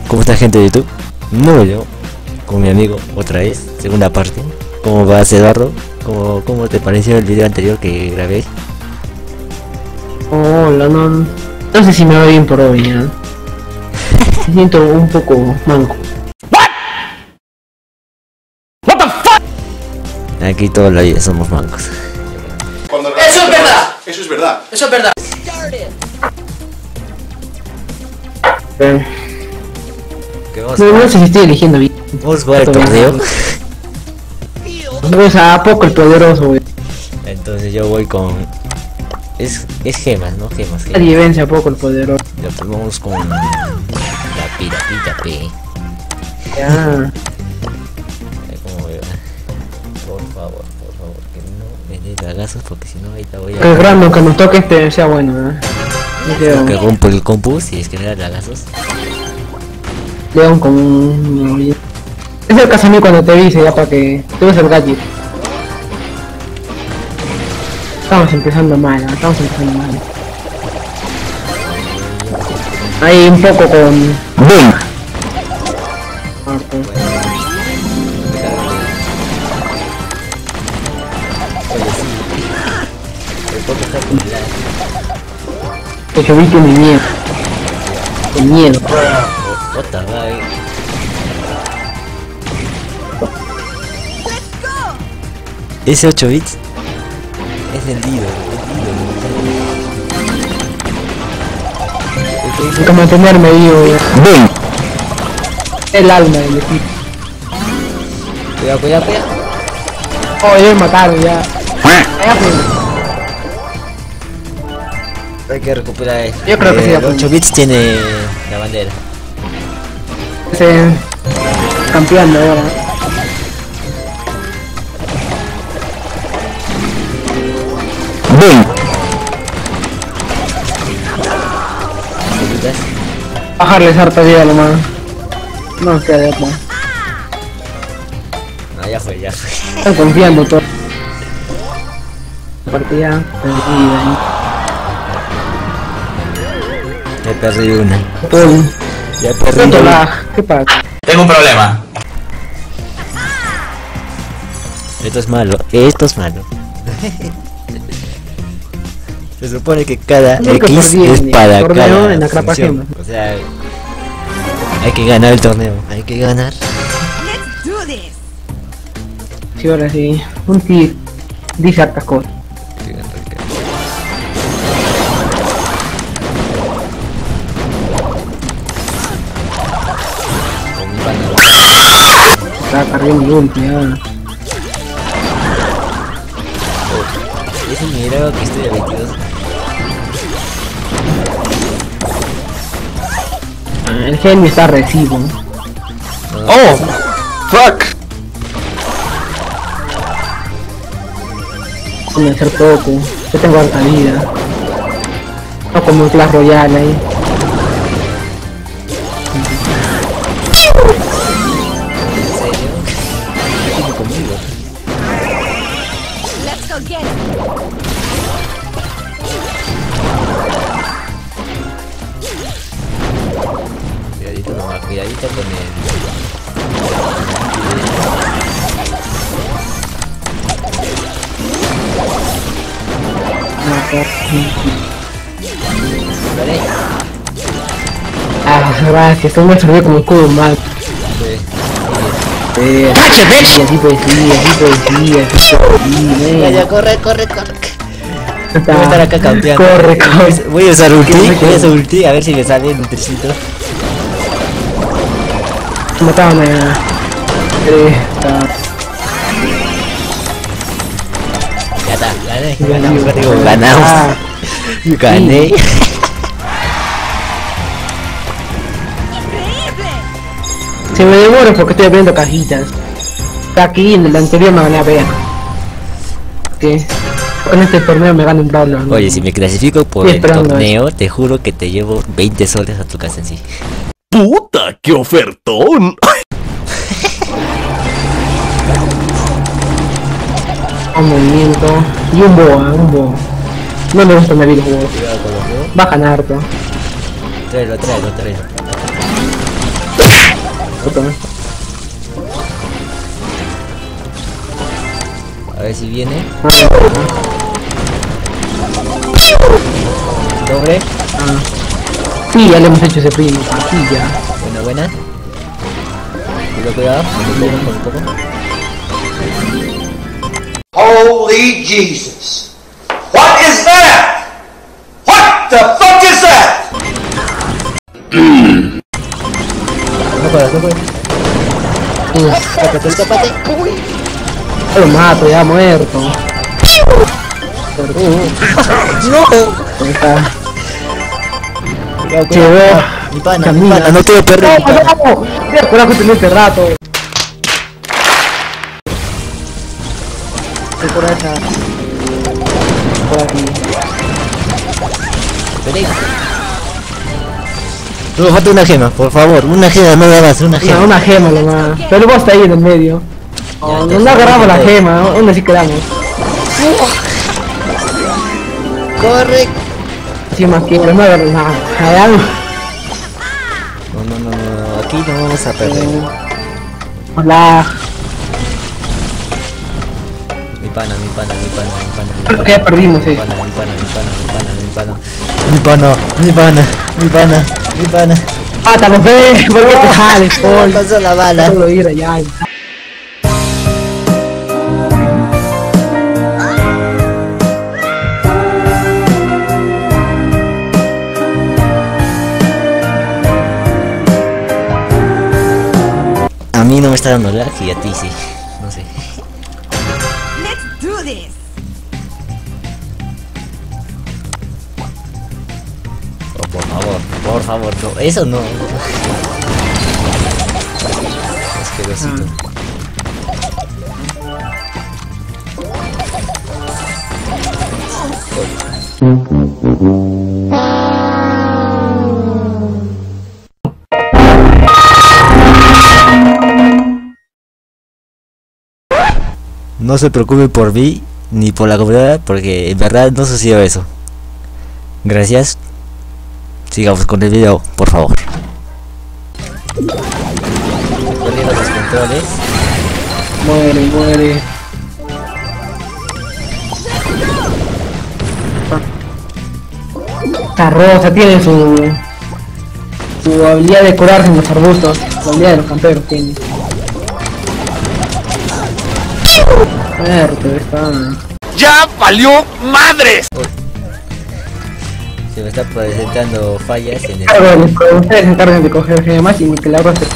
¿Cómo está, gente de YouTube? No, yo con mi amigo otra vez, segunda parte. ¿Cómo vas, Eduardo? ¿Cómo te pareció el video anterior que grabé? Hola, no sé si me va bien por hoy, ¿ya? Me siento un poco manco. What the fuck? Aquí toda la vida somos mancos. Eso es verdad. Eso es verdad. Eso es verdad. ¿Qué vamos No sé si estoy eligiendo bien. ¿Vamos a jugar el torneo? Vamos a poco el poderoso, güey. Entonces yo voy con... Es gemas, ¿no? Gemas. Nadie vence a poco el poderoso. Ya, pues vamos con... La piratita, P. Ya. ¿Cómo veo? Por favor, que no me dé lagazos porque si no ahorita voy Que el random que nos toque este sea bueno, ¿eh? Creo que rompo el compu si es que me da lagazos. León con un... Es el Casamí cuando te dice ya para que tú ves el gadget. Estamos empezando mal, ¿no? Estamos empezando mal. Ahí un poco con... ¡Boom! Que yo vi que mi miedo. El miedo. What the fuck? Ese 8 bits es el líder, Hay que mantenerme vivo, ya. ¡Boom! El alma del equipo. Cuidado. Oh, ya me mataron, ya. Ya fue. Hay que recuperar. Yo creo que sí, el 8 bits tiene la bandera. Ese... campeón de ahora. ¡Boom! Bajarles harta vida lo más. No queda de otra. No, ya fue. Están confiando todo. Partida perdida. Ya perdí una. Todo. Ya perdí ¿Cuánto una. lag? ¿Qué pasa? Tengo un problema. Esto es malo. Se supone que cada Nunca X perdí es en para el torneo cada en la función. Crapagema. O sea, hay que ganar el torneo. Hay que ganar. Sí, ahora sí. Un tío dice hartas cosas. Está cargando el ulti, ya. Es un milagro que estoy a 22. El genio está recibo. ¡Oh! ¡Fuck! Con hacer poco. Yo tengo harta vida. No como un Clash Royale ahí. ¿En serio? Aquí conmigo. Let's go get it. Cuidadito nomás, cuidadito con el... Vale. Ah, gracias, esto me sirvió como escudo mal. ¡Cache, bitch! Así poesía. Ya, corre. Voy a estar acá campeando. Corre. Voy a usar ulti, a ver si me sale un tricito. Mataban a... Ya está, ganamos. Gané. Se me demora porque estoy abriendo cajitas. Aquí en el anterior me gané a ver. Que con este torneo me gano un Brawler, ¿no? Oye, si me clasifico por Estoy el esperando torneo, te juro que te llevo 20 soles a tu casa en sí. ¡Puta, qué ofertón! Un movimiento. Y un boa. No me gusta el videojuego. Cuidado con los juegos. Bajan harto. Tráelo. A ver si viene. Doble. Sí, ya le hemos hecho ese primo. Aquí ya. Buena. Cuidado. Con el poco. Holy Jesus. What is that? What the fuck is that? No puedo. Escápate. Lo mato, ya muerto. No. Ahí está. Cuidado. Mi pana, no quiero perder. ¡No! ¡Mira, coraje tener este rato! Por acá. Por aquí. Solo falta una gema, por favor. Una gema, no me más, una No, gema. una gema nomás. Pero vos está ahí en el medio. No agarramos la gema, ¿dónde sí quedamos? Corre. Sí, más que no agarramos nada. Allá no. No, aquí no vamos a perder. Hola. Mi pana. Creo que ya perdimos, Mi pana. ¡Mátalo, ve! ¿Por qué te jales, Paul? Pasó la bala. Solo ir allá. A mí no me está dando lag y a ti sí. No sé. Let's do this. Oh, por favor, no. Eso no. Asquerosito. No se preocupe por mí ni por la comunidad porque en verdad no sucedió eso. Gracias. Sigamos con el video, por favor. Perdiendo los controles. Muere. Esta rosa tiene su habilidad de curarse en los arbustos. La habilidad de los camperos tiene. Muerto, está. ¡Ya valió madres! Se me está presentando fallas en el... Ustedes se encargan de coger gemas y que la rosa.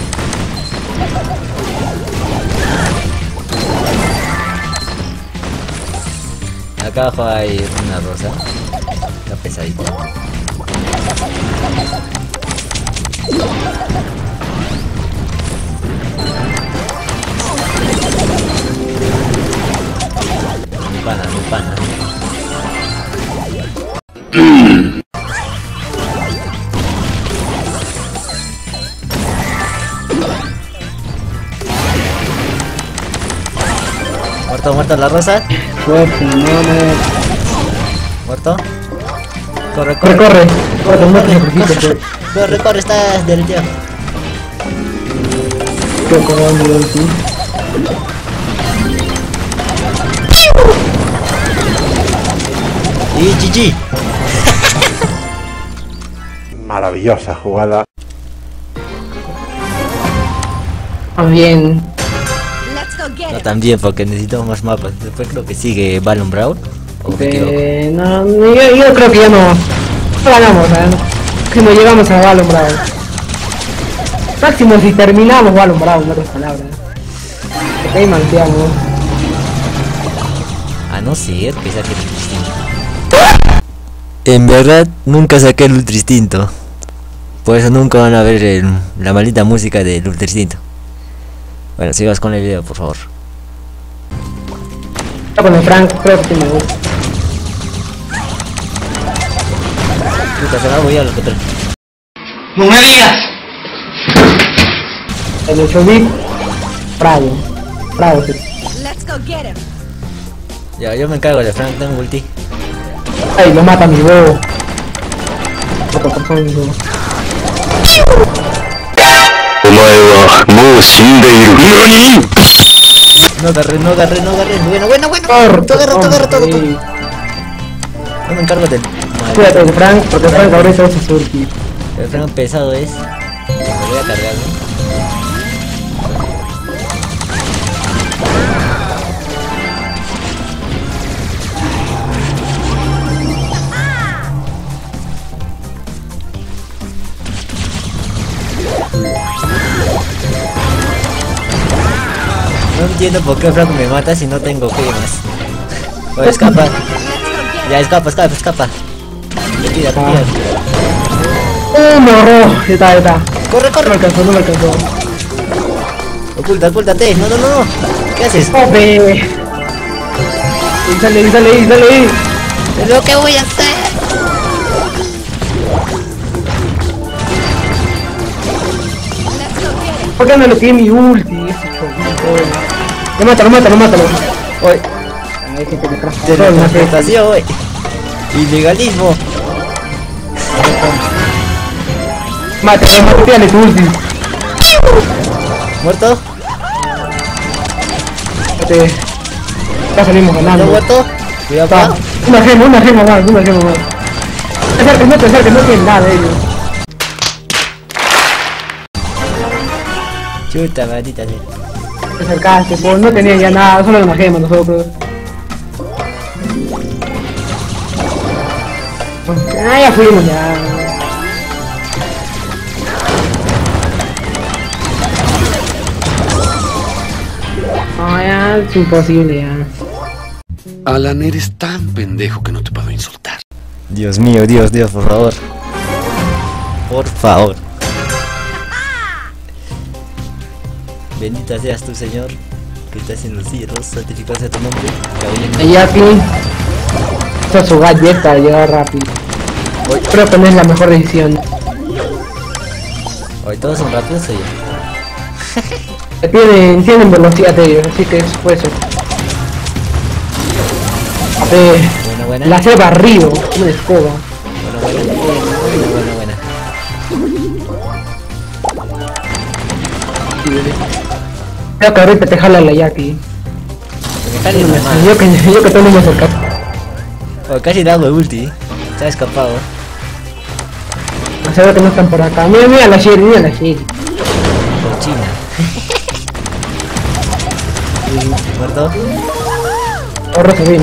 Acá abajo hay una rosa. Está pesadita. Mi pana. Muerto la rosa. Muerto. Corre. Corre, está derretido. Y GG. Maravillosa jugada. Bien. Let's go get No it. tan bien porque necesitamos más mapas. Después creo que sigue Balloon Brawl. ¿O me equivoco? No, yo creo que ya no ganamos, que no llegamos a Balloon Brawl. Máximo si terminamos Balloon Brawl, en otras palabras. Porque ahí manteamos. A no ser que saque el Ultra Instinto. En verdad nunca saqué el Ultra Instinto. Por eso nunca van a ver la maldita música del Ultra Instinto. Bueno, sigas con el video, por favor. Con el Frank, creo que me gusta. Nunca se va, voy a lo que trae. ¡No me digas! El 8 bit, bravo, sí. Let's go get him. Ya, yo me encargo de Frank, tengo ulti. Ay, lo mata mi huevo. Otra persona mi huevo. お前は No agarré. Bueno. Agarra todo. No me encargo del... Cuídate de Frank, porque Frank ahora es su ulti. El freno pesado es... Me voy a cargar, ¿no? No entiendo por qué Frank me mata si no tengo gemas. Oye, escapa. Ya, escapa. Tira. No, ya está. Corre. No me alcanzó. Ocúltate. No. ¿Qué haces? ¡Ope! Sale ahí. ¿Pero qué voy a hacer? ¿Por qué no le tiene mi ulti? Ese cholito. Mátalo. Oye. Ay, que te Teleportación, wey. Ilegalismo. Mátale tu ulti. ¿Muerto? Ya salimos ¿No ganando. muerto? Cuidado, Está. pa. Una gema más. No te acerques, no tienen nada ellos. Chuta, maldita sea. Te acercaste, pues no tenían ya nada, solo una gema nosotros. Ah, ya fuimos ya. No, ya es imposible ya. Alan, eres tan pendejo que no te puedo insultar. Dios mío, Dios, por favor. Por favor. Bendita seas tú, Señor, que estás en los cielos, santificado sea tu nombre. Y aquí, esa es su galleta, llega rápido. Creo que no es la mejor decisión. Hoy todos son rápidos, oye. Tienen velocidad ellos, así que eso fue eso. Buena. La hace barrido, una escoba. Buena. Creo que ahorita te jala la Jackie. Yo que todo me acerca. Oh, casi le hago el ulti. Se ha escapado. Se ve que no están por acá. Mira la Sherry, Cochina. ¿Muerto? Oh, rosa, bien.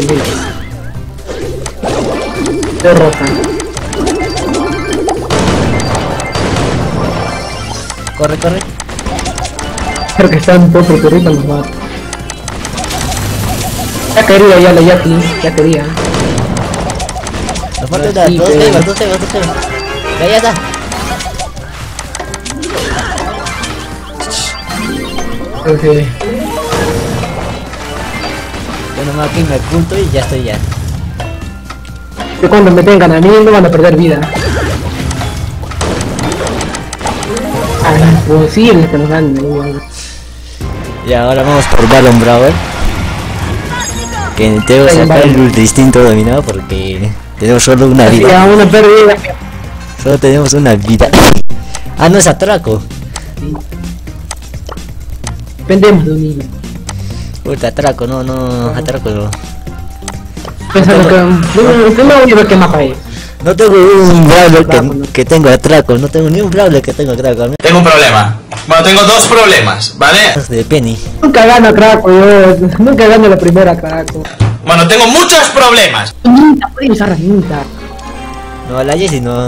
De rosa. Corre. Creo que están por porque ahorita nos mata. Ya quería ya la Jackie, ya quería. Nos faltan Sí, dos temas. Ya está. Okay. Bueno, más aquí me oculto y ya estoy ya. Que cuando me tengan a mí no van a perder vida. Imposible que nos ganen. Y ahora vamos por Balon Brawl. Que tengo que sacar el ultra instinto dominado porque tenemos solo una vida. Ya, una pérdida. Solo tenemos una vida. Ah, no, es atraco. Dependemos de un niño. Puta, atraco, no, atraco no. Pensando que no voy a ver qué mapa es. No tengo un Brawler que tengo atraco, no tengo ni un Brawler que tengo atraco. Tengo un problema. Bueno, tengo dos problemas, ¿vale? De Penny. Nunca gano a Craco, nunca gano la primera Craco. Bueno, tengo muchos problemas. Nita, pueden usar a Nita. No, a la Jessie no.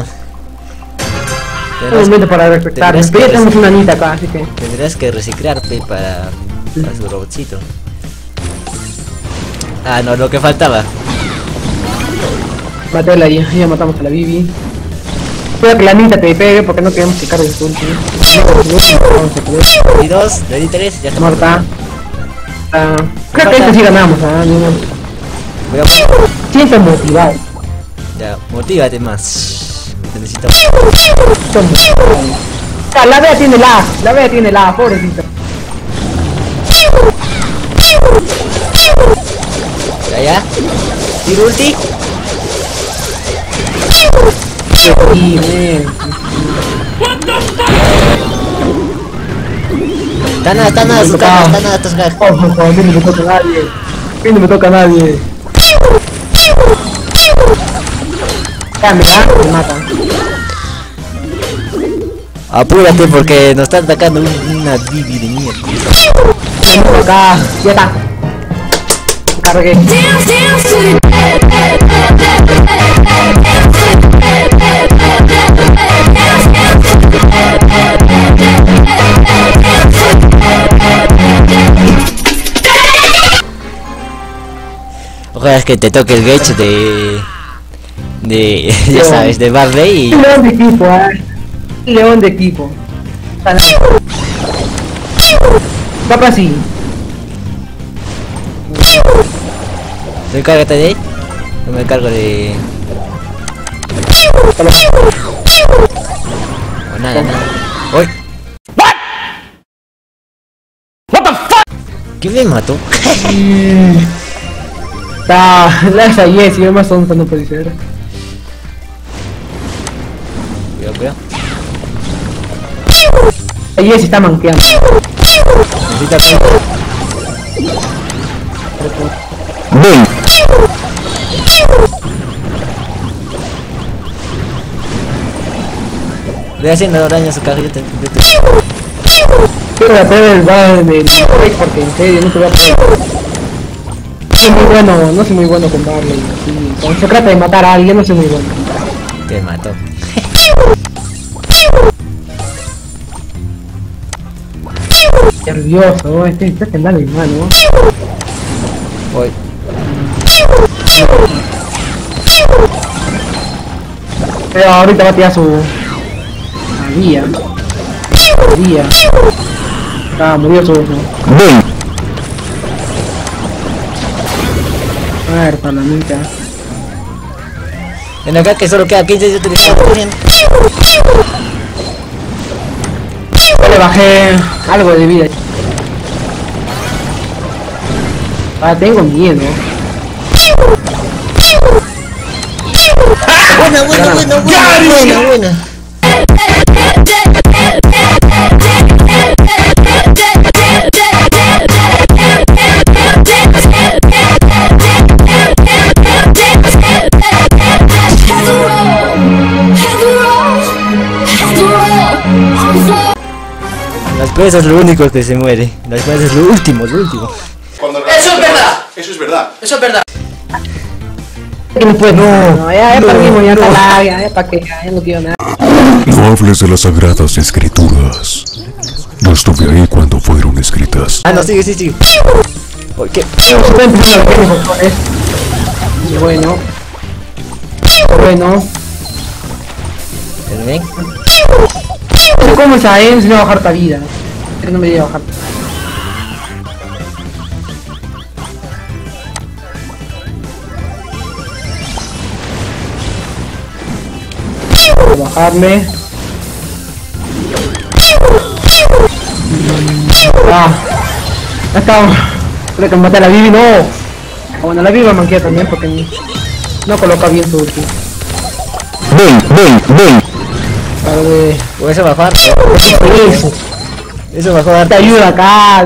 Es un momento para respetar. tendrás Pero ya que tenemos una Nita acá, así que. Tendrás que reciclarte para su robotcito. Ah, no, lo que faltaba. Matela ya matamos a la Bibi. Cuidado que la Nita te pegue porque no queremos que cargue su ulti. Y dos, le di tres, ya está Muerta. Creo que este sí ganamos, Voy a... Siento motivado. Ya, motívate más. Te necesito. La Bea tiene la, pobrecita. Ya. Tiro ulti. Sí, bien. Está nada, su cara, está nada, está su cara. Ojo, a mí no me toca a nadie. A mí no me toca a nadie. Ya, mira, me matan. Apúrate porque nos están atacando una bibi de mierda. Me toca, ya está. Cargué. Ojalá es que te toque el Gage ya sabes, de Barley y... León de equipo, León de equipo. Papá así. ¿Te cárgate de ahí? No me cargo de... Oh, nada. ¡Uy! What the fuck? ¿Quién me mató? La esa Jessie, es más tonta no puede ser. Cuidado. La Jessie está manqueando. Necesita tiempo. Voy haciendo daño a su caja, yo te... Quiero hacer el bar de porque en serio no te voy a poder. No soy muy bueno con Barley. Sí. Cuando se trata de matar a alguien no soy muy bueno. Te mató. Nervioso, está temblando mi mano. Voy. Pero ahorita va a tirar su... María. Murió su... A ver, palanita. En acá que solo queda 15, yo te digo. Yo le bajé algo de vida. Tengo miedo. Buena. Las presas es lo único que se muere. Las presas es lo último. Eso es verdad. No, ya perdimos, ya está larga, ya pa' que ya no quiero nada. No hables de las sagradas escrituras. No estuve ahí cuando fueron escritas. No, sigue. ¿Por qué? Bueno. ¿Pero bien? ¿Cómo es a él? Se me va a bajar tu vida. No me iba a bajar. Voy a bajarme. Ya estamos. Creo que maté a la Bibi, no. Bueno, la Bibi me manquea también porque no coloca bien su ulti. Eso bajar. Eso bajó a Te darte. ayuda acá.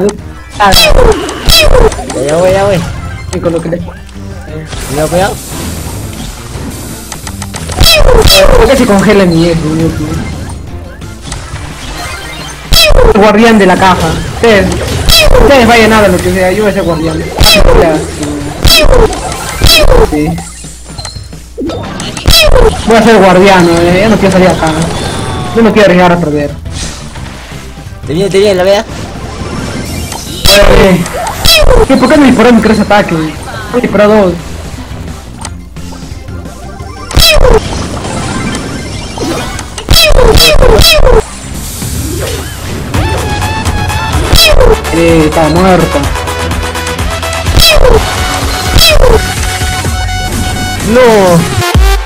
Ya voy. Y con lo que le... Cuidado. Creo que se congela mi ex, el guardián de la caja. Ustedes vayan a lo que sea, yo voy a ser guardián. Sí. Voy a ser guardián, ya no quiero salir acá. No me quiero arriesgar a perder. Te viene, la vea. ¿Por qué no disparó mi 3 ataques? Voy a disparar 2. Está muerto. No.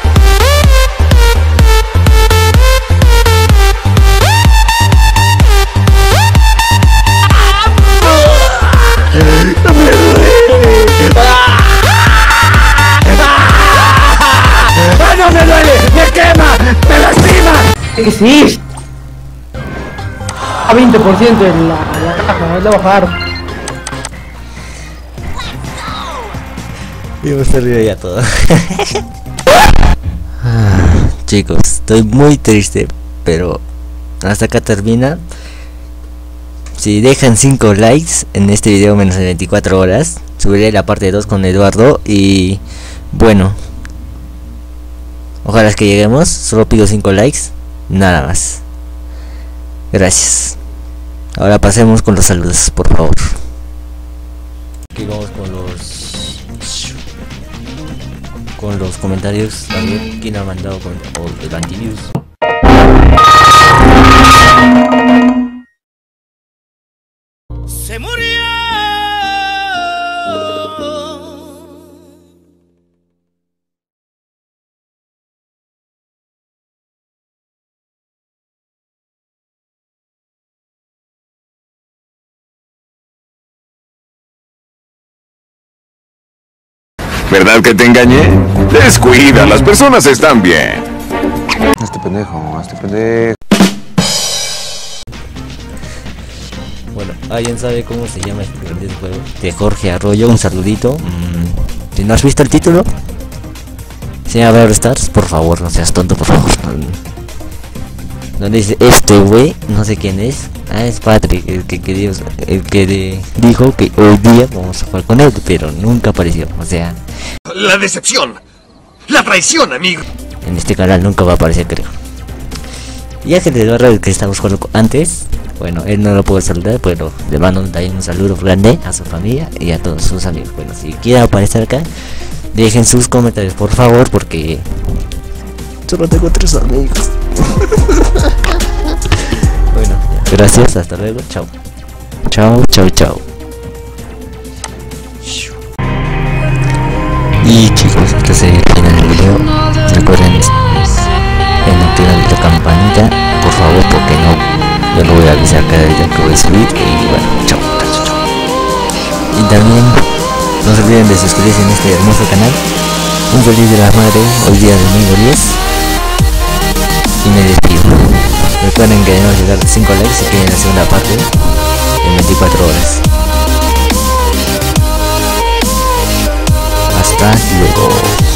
¡No me duele! ¡Me quema! ¡Me lastima! ¿Qué hiciste? a 20% en la caja, le voy a bajar. Y me perdido ya todo. Chicos, estoy muy triste, pero hasta acá termina. Si dejan 5 likes en este video menos de 24 horas, subiré la parte 2 con Eduardo. Y bueno, ojalá que lleguemos. Solo pido 5 likes, nada más. Gracias. Ahora pasemos con los saludos, por favor. Aquí vamos con los comentarios. A ver quién ha mandado con el antivirus. Se murió. ¿Verdad que te engañé? Descuida, las personas están bien. Este pendejo, este pendejo. Bueno, ¿alguien sabe cómo se llama este grande juego? De Jorge Arroyo, un saludito. Si no has visto el título, se llama Brawl Stars, por favor, no seas tonto, por favor. Donde dice este güey, no sé quién es. Ah, es Patrick, el que dijo que hoy día vamos a jugar con él, pero nunca apareció. O sea, La decepción. La traición, amigo. en este canal nunca va a aparecer, creo. Y Ángel de Eduardo, el que estábamos jugando antes, bueno, él no lo puedo saludar, pero le mando también un saludo grande a su familia y a todos sus amigos. Bueno, si quieren aparecer acá, dejen sus comentarios, por favor, porque solo tengo 3 amigos. Bueno, gracias, hasta luego, chao. Chao, chao, chao. Y chicos, este es el final del video. Recuerden en activar la campanita, por favor, porque yo lo voy a avisar cada video que voy a subir. Y bueno, chao, chao, chao. Y también no se olviden de suscribirse en este hermoso canal. Un feliz de la madre, hoy día domingo 10. Y me despido. Recuerden que debemos llegar a 5 likes si quieren la segunda parte en 24 horas. Hasta luego.